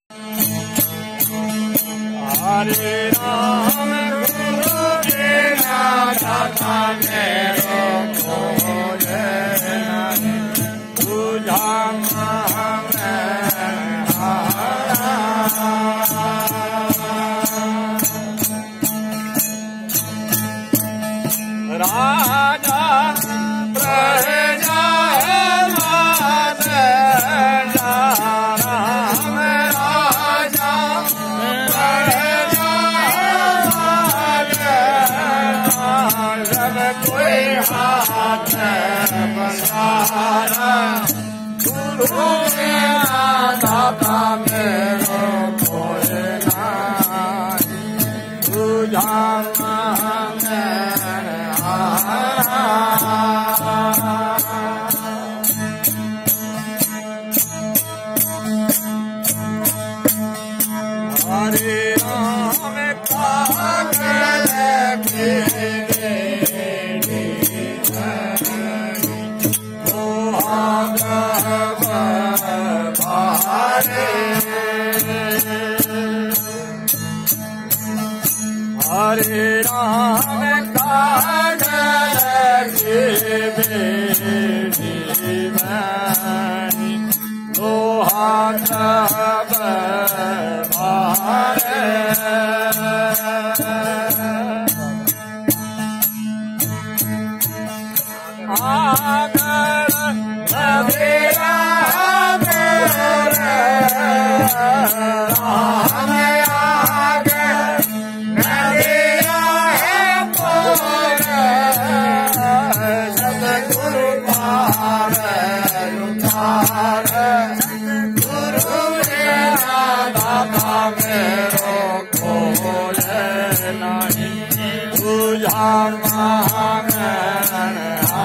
हरे राम गुरु बिना दाता मेरो कोई नहीं बुझा राजा प्रजा मात राम राजा प्रजा सब कोई हाथ बसारा गुरु मेरा दाता मेरो कोई नहीं तुझा हरे राम कागल के हरे राम कागल के बेड़ी में लोहा सब भारे आगर नबीरा राम आगर नबीरा है पोर सतगुरु पार उतार गुरु मेरा दाता मेरो कोई नहीं तुझा महान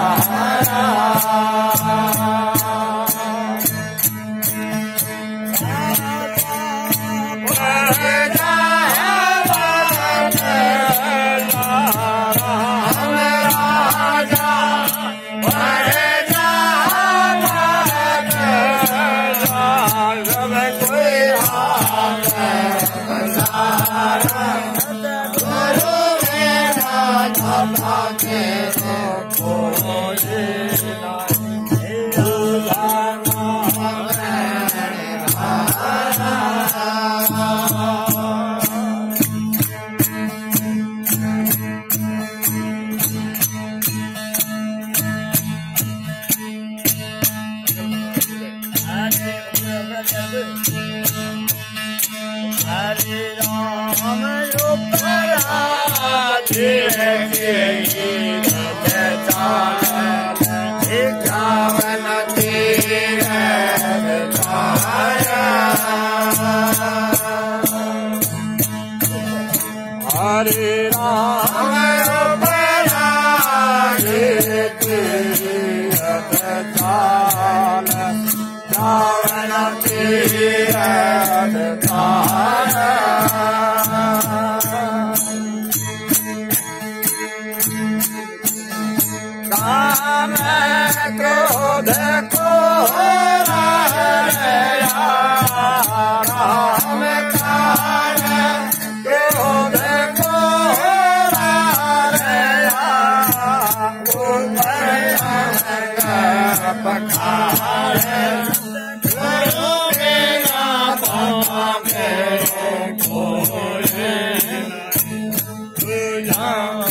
हरे राम हरे राम चावन तीरथ काम क्रोध को राम काल क्रोध को पखार गुरु मेरा दाता मेरो कोई तुझा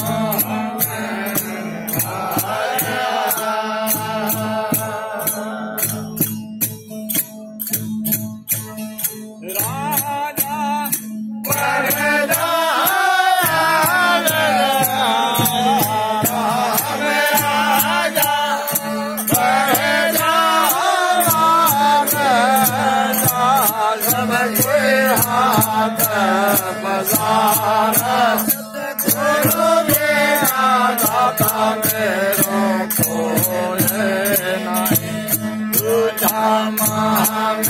गुरु मेरा दाता मेरो कोई नहीं तुझा महान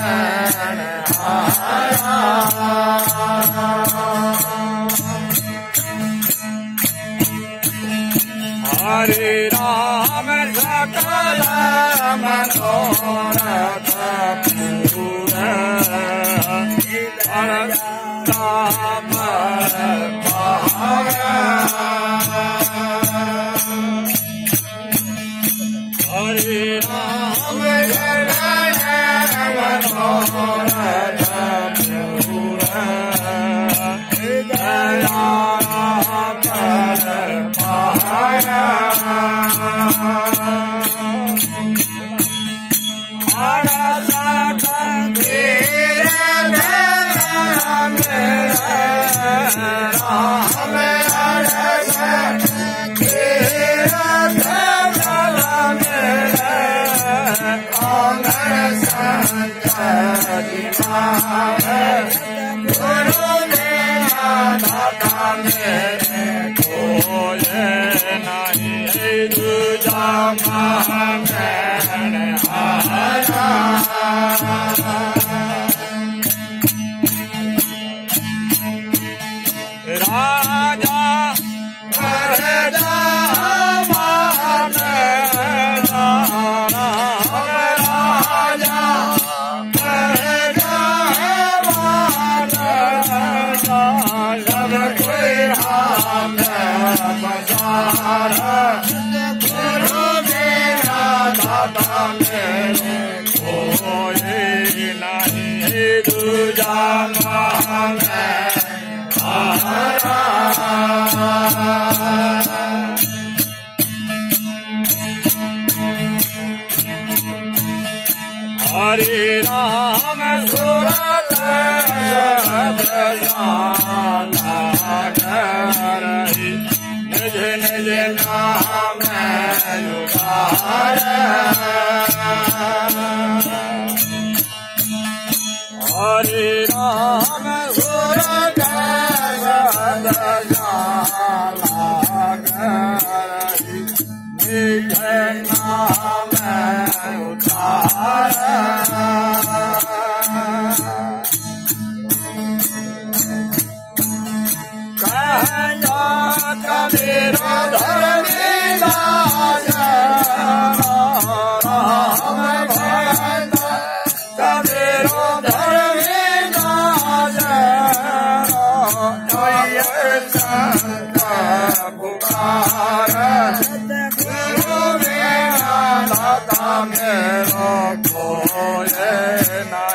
हरे राम सकल मनोरथ पूर्ण Hare Rama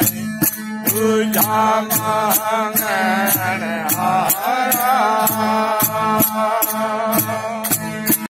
Hare